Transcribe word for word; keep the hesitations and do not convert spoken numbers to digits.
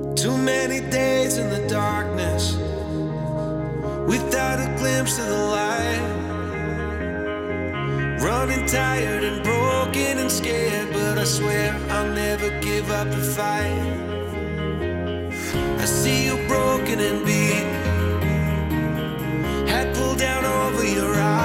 Too many days in the darkness without a glimpse of the light. Running tired and broken and scared, but I swear I'll never give up the fight. I see you broken and beat, head pulled down over your eyes.